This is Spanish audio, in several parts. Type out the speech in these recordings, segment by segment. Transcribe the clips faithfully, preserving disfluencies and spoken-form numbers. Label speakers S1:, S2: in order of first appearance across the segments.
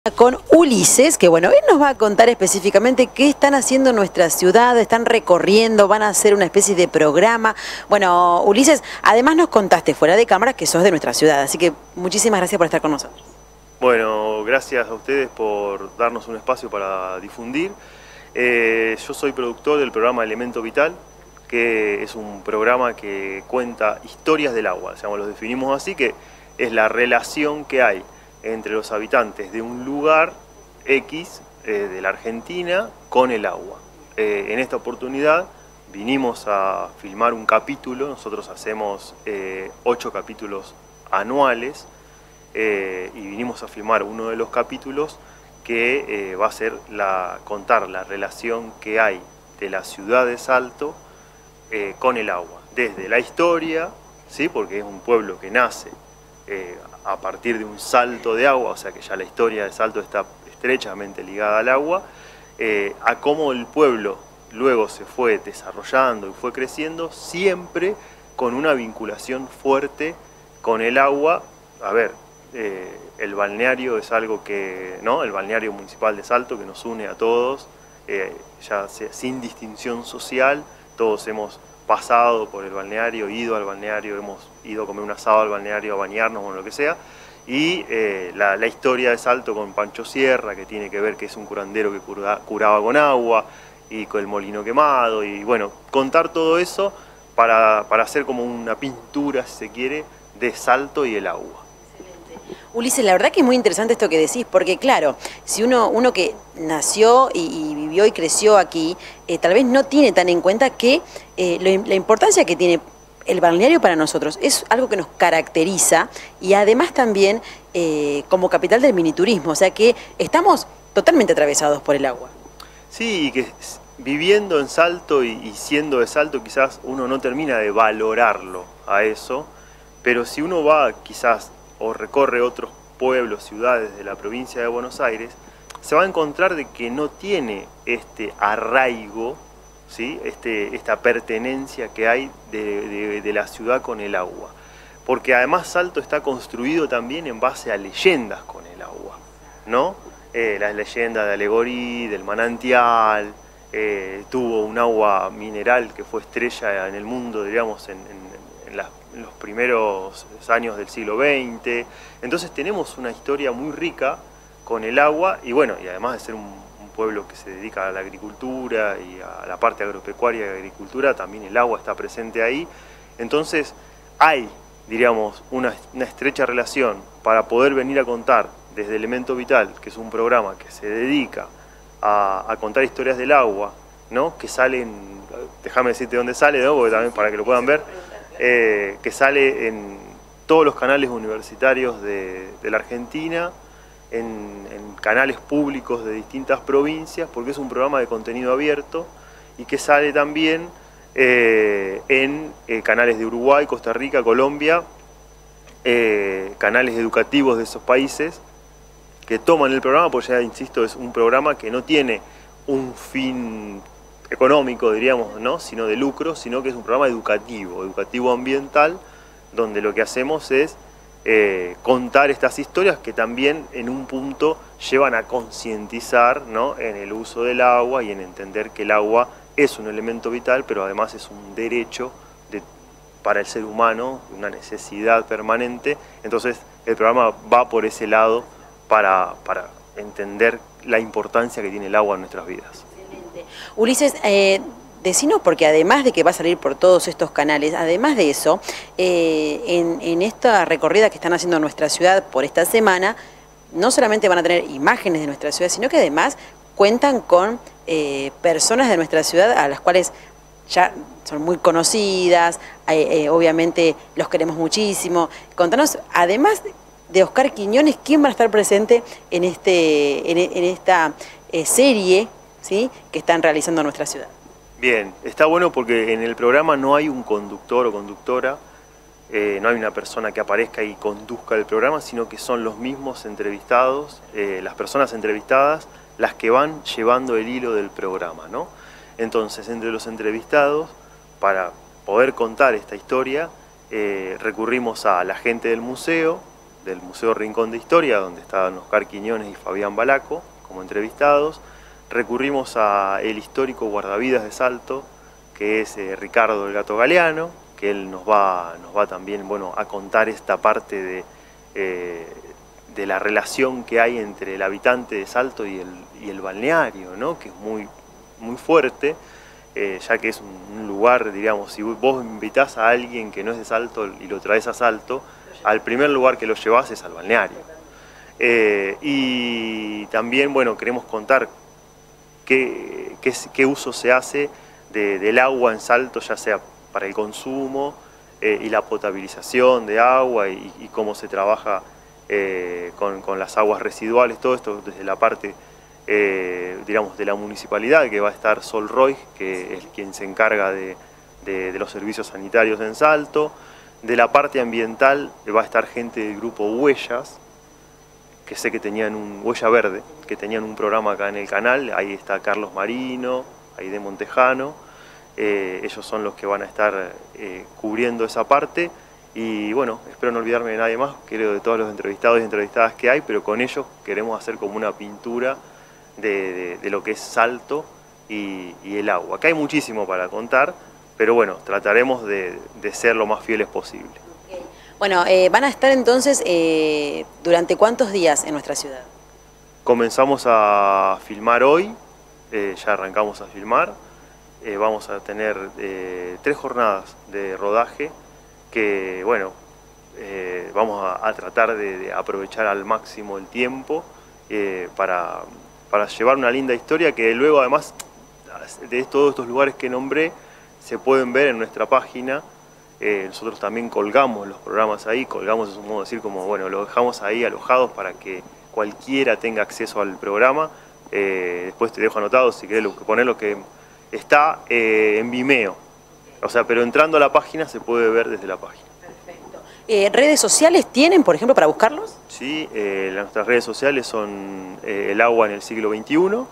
S1: Con Ulises, que bueno, él nos va a contar específicamente qué están haciendo en nuestra ciudad, están recorriendo, van a hacer una especie de programa. Bueno, Ulises, además nos contaste fuera de cámara que sos de nuestra ciudad, así que muchísimas gracias por estar con nosotros.
S2: Bueno, gracias a ustedes por darnos un espacio para difundir. Eh, yo soy productor del programa Elemento Vital, que es un programa que cuenta historias del agua, digamos, lo definimos así, que es la relación que hay entre los habitantes de un lugar X eh, de la Argentina con el agua. Eh, en esta oportunidad vinimos a filmar un capítulo, nosotros hacemos eh, ocho capítulos anuales eh, y vinimos a filmar uno de los capítulos que eh, va a ser la, contar la relación que hay de la ciudad de Salto eh, con el agua, desde la historia, ¿sí? Porque es un pueblo que nace eh, a partir de un salto de agua, o sea que ya la historia de Salto está estrechamente ligada al agua, eh, a cómo el pueblo luego se fue desarrollando y fue creciendo, siempre con una vinculación fuerte con el agua. A ver, eh, el balneario es algo que, ¿no? El balneario municipal de Salto, que nos une a todos, eh, ya sea, sin distinción social, todos hemos pasado por el balneario, ido al balneario, hemos ido a comer un asado al balneario, a bañarnos o lo que sea, y eh, la, la historia de Salto con Pancho Sierra, que tiene que ver que es un curandero que cura, curaba con agua, y con el molino quemado, y bueno, contar todo eso para, para hacer como una pintura, si se quiere, de Salto y el agua.
S1: Ulises, la verdad que es muy interesante esto que decís, porque claro, si uno, uno que nació y, y vivió y creció aquí, eh, tal vez no tiene tan en cuenta que eh, lo, la importancia que tiene el balneario para nosotros es algo que nos caracteriza y además también eh, como capital del miniturismo, o sea que estamos totalmente atravesados por el agua.
S2: Sí, y que viviendo en Salto y, y siendo de Salto quizás uno no termina de valorarlo a eso, pero si uno va quizás o recorre otros pueblos, ciudades de la provincia de Buenos Aires, se va a encontrar de que no tiene este arraigo, ¿sí? este, esta pertenencia que hay de, de, de la ciudad con el agua. Porque además Salto está construido también en base a leyendas con el agua, ¿no? Eh, las leyendas de Alegorí, del manantial, eh, tuvo un agua mineral que fue estrella en el mundo, digamos, en, en, en las en los primeros años del siglo veinte, entonces tenemos una historia muy rica con el agua y bueno, y además de ser un, un pueblo que se dedica a la agricultura y a la parte agropecuaria y agricultura, también el agua está presente ahí, entonces hay, diríamos, una, una estrecha relación para poder venir a contar desde Elemento Vital, que es un programa que se dedica a, a contar historias del agua, ¿no? Que salen, déjame decirte dónde sale, ¿no? Porque también para que lo puedan ver. Eh, que sale en todos los canales universitarios de, de la Argentina, en, en canales públicos de distintas provincias, porque es un programa de contenido abierto y que sale también eh, en eh, canales de Uruguay, Costa Rica, Colombia, eh, canales educativos de esos países que toman el programa, porque ya insisto, es un programa que no tiene un fin económico, diríamos, ¿no? Sino de lucro, sino que es un programa educativo, educativo ambiental, donde lo que hacemos es eh, contar estas historias que también en un punto llevan a concientizar, ¿no? En el uso del agua y en entender que el agua es un elemento vital, pero además es un derecho de, para el ser humano, una necesidad permanente. Entonces el programa va por ese lado para, para entender la importancia que tiene el agua en nuestras vidas.
S1: Ulises, eh, decinos, porque además de que va a salir por todos estos canales, además de eso, eh, en, en esta recorrida que están haciendo en nuestra ciudad por esta semana, no solamente van a tener imágenes de nuestra ciudad, sino que además cuentan con eh, personas de nuestra ciudad a las cuales ya son muy conocidas, eh, eh, obviamente los queremos muchísimo. Contanos, además de Oscar Quiñones, ¿quién va a estar presente en, este, en, en esta eh, serie, ¿sí?, que están realizando en nuestra ciudad?
S2: Bien, está bueno porque en el programa no hay un conductor o conductora, eh, no hay una persona que aparezca y conduzca el programa, sino que son los mismos entrevistados, eh, las personas entrevistadas, las que van llevando el hilo del programa, ¿no? Entonces, entre los entrevistados, para poder contar esta historia, eh, recurrimos a la gente del museo, del Museo Rincón de Historia, donde estaban Oscar Quiñones y Fabián Balaco como entrevistados. Recurrimos al histórico guardavidas de Salto, que es eh, Ricardo el Gato Galeano, que él nos va, nos va también, bueno, a contar esta parte de, eh, de la relación que hay entre el habitante de Salto y el, y el balneario, ¿no? Que es muy, muy fuerte, eh, ya que es un, un lugar, digamos, si vos invitás a alguien que no es de Salto y lo traes a Salto, al primer lugar que lo llevas es al balneario. Eh, y también, bueno, queremos contar qué, qué, qué uso se hace de, del agua en Salto, ya sea para el consumo eh, y la potabilización de agua y, y cómo se trabaja eh, con, con las aguas residuales, todo esto desde la parte, eh, digamos, de la municipalidad, que va a estar Sol Roy, que es quien se encarga de, de, de los servicios sanitarios en Salto. De la parte ambiental va a estar gente del grupo Huellas, que sé que tenían un, Huella Verde, que tenían un programa acá en el canal. Ahí está Carlos Marino, Aide Montejano, eh, ellos son los que van a estar eh, cubriendo esa parte. Y bueno, espero no olvidarme de nadie más, creo de todos los entrevistados y entrevistadas que hay, pero con ellos queremos hacer como una pintura de, de, de lo que es Salto y, y el agua. Acá hay muchísimo para contar, pero bueno, trataremos de, de ser lo más fieles posible.
S1: Okay. Bueno, eh, van a estar entonces eh, ¿durante cuántos días en nuestra ciudad?
S2: Comenzamos a filmar hoy, eh, ya arrancamos a filmar, eh, vamos a tener eh, tres jornadas de rodaje que, bueno, eh, vamos a, a tratar de, de aprovechar al máximo el tiempo eh, para, para llevar una linda historia que luego, además de todos estos lugares que nombré, se pueden ver en nuestra página. Eh, nosotros también colgamos los programas ahí, colgamos es un modo de decir como, bueno, lo dejamos ahí alojados para que cualquiera tenga acceso al programa. Eh, después te dejo anotado si querés poner lo que está eh, en Vimeo. O sea, pero entrando a la página se puede ver desde la página.
S1: Perfecto. Eh, ¿Redes sociales tienen, por ejemplo, para buscarlos?
S2: Sí, eh, nuestras redes sociales son eh, El Agua en el Siglo veintiuno,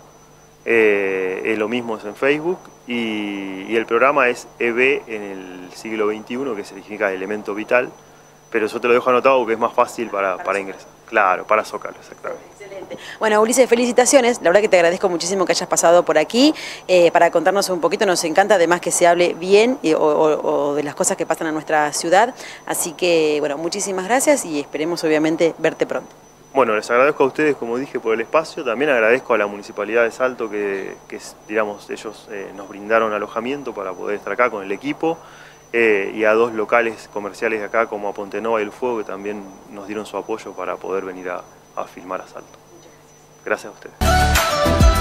S2: eh, eh, lo mismo es en Facebook, y, y el programa es E B en el siglo veintiuno, que significa elemento vital, pero yo te lo dejo anotado porque es más fácil para, para, para ingresar. Claro, para Zócalo, exactamente.
S1: Excelente. Bueno, Ulises, felicitaciones. La verdad que te agradezco muchísimo que hayas pasado por aquí eh, para contarnos un poquito. Nos encanta además que se hable bien y, o, o, o de las cosas que pasan en nuestra ciudad. Así que, bueno, muchísimas gracias y esperemos obviamente verte pronto.
S2: Bueno, les agradezco a ustedes, como dije, por el espacio. También agradezco a la Municipalidad de Salto que, que digamos, ellos eh, nos brindaron alojamiento para poder estar acá con el equipo. Eh, y a dos locales comerciales de acá como a Pontenova y El Fuego que también nos dieron su apoyo para poder venir a, a filmar a Salto. Gracias a ustedes.